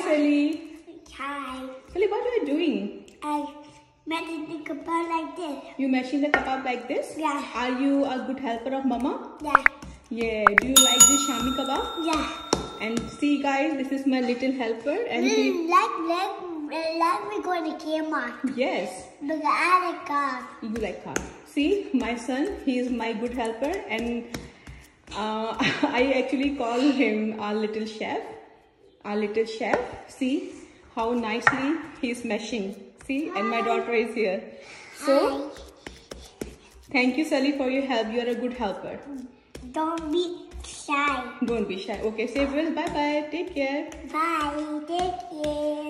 Sally. Hi. Sally, what are you doing? I made the kebab like this. You mashing the kebab like this? Yeah. Are you a good helper of Mama? Yeah. Yeah. Do you like this Shami kebab? Yeah. And see guys, this is my little helper and he... Let me go to the camera. Yes. Look at the car. You like car. See, my son, he is my good helper and I actually call him our little chef. Our little chef. See how nicely he's mashing. See, and my daughter is here. So, thank you Sally for your help. You are a good helper. Don't be shy. Don't be shy. Okay, say well, bye bye. Take care. Bye. Take care.